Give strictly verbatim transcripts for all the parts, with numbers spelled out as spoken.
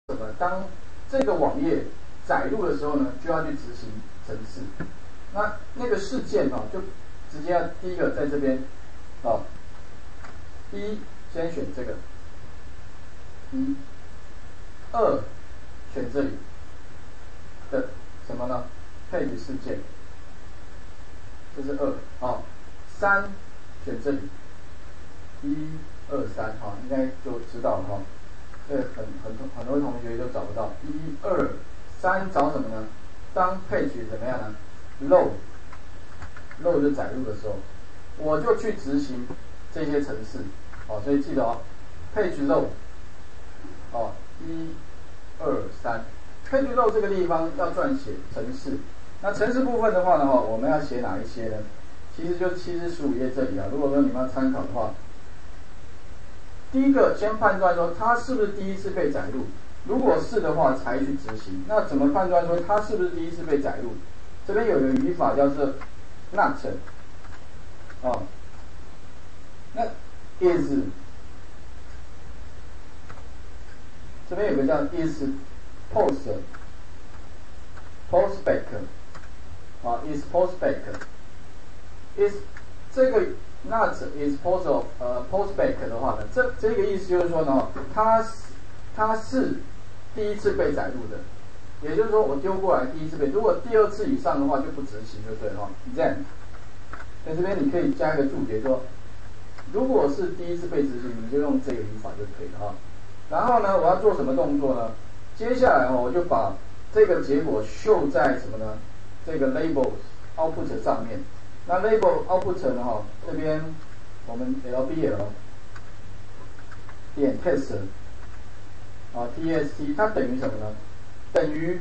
什么？当这个网页载入的时候呢，就要去执行程式。那那个事件哦，就直接要第一个在这边哦，一先选这个，一，二选这里的什么呢 ？page 事件，这是二哦，三选这里，一二三哈，应该就知道了哈。这很很很多同学就找不到，一二三找什么呢？当 page 怎么样呢 ？load load 就载入的时候，我就去执行这些程式，哦，所以记得哦 ，page load， 哦，一二三 ，page load 这个地方要撰写程式。那程式部分的话呢，哈，我们要写哪一些呢？其实就七至十五页这里啊。如果说你们要参考的话，第一个先判断说它是不是第一次被载入，如果是的话才去执行。那怎么判断说它是不是第一次被载入？这边有一个语法叫做 not， 哦，那 is， 这边有个叫 is post postback， 啊 is postback is 这个 not is post of 呃 postback 的话呢，这这个意思就是说呢，它它是第一次被载入的，也就是说我丢过来第一次被，如果第二次以上的话就不执行就对了哈。then， 在这边你可以加一个注解说，如果是第一次被执行，你就用这个语法就可以了哈。然后呢，我要做什么动作呢？接下来哦，我就把这个结果秀在什么呢？这个 label output 上面。那 label output 呢？哈，这边我们 L B L 点 test 啊 T S T 它等于什么呢？等于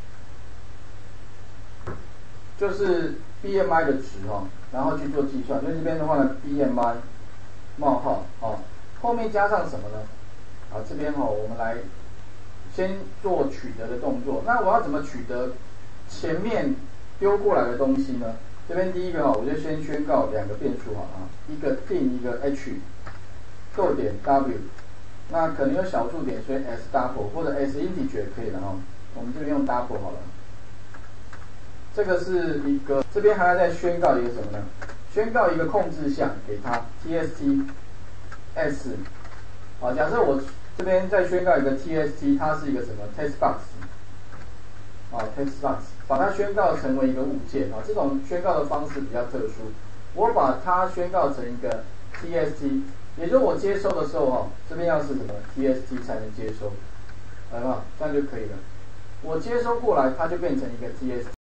就是 B M I 的值哈，然后去做计算。所以这边的话呢 ，B M I 冒号啊，后面加上什么呢？啊，这边哈，我们来先做取得的动作。那我要怎么取得前面丢过来的东西呢？这边第一个哈，我就先宣告两个变数好了啊，一个定一个 h， 逗点 w， 那可能有小数点，所以 s double 或者 s integer 也可以了哈。我们这边用 double 好了。这个是一个，这边还要再宣告一个什么呢？宣告一个控制项给它 tst s， 啊，假设我这边再宣告一个 tst， 它是一个什么 text box， 啊 text box， 把它宣告成为一个物件啊，这种宣告的方式比较特殊。我把它宣告成一个 tst， 也就是我接收的时候哈，这边要是什么 tst 才能接收，好不好？这样就可以了。我接收过来，它就变成一个 tst。